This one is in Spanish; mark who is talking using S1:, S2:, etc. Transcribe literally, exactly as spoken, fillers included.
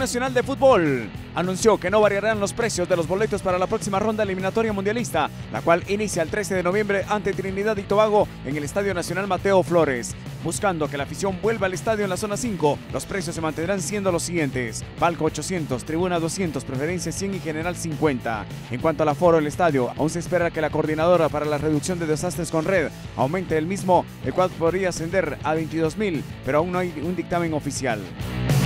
S1: Nacional de Fútbol anunció que no variarán los precios de los boletos para la próxima ronda eliminatoria mundialista, la cual inicia el trece de noviembre ante Trinidad y Tobago en el Estadio Nacional Mateo Flores. Buscando que la afición vuelva al estadio en la zona cinco, los precios se mantendrán siendo los siguientes: palco ochocientos, tribuna doscientos, preferencia cien y general cincuenta. En cuanto al aforo del estadio, aún se espera que la coordinadora para la reducción de desastres con red aumente el mismo, el cual podría ascender a veintidós mil, pero aún no hay un dictamen oficial.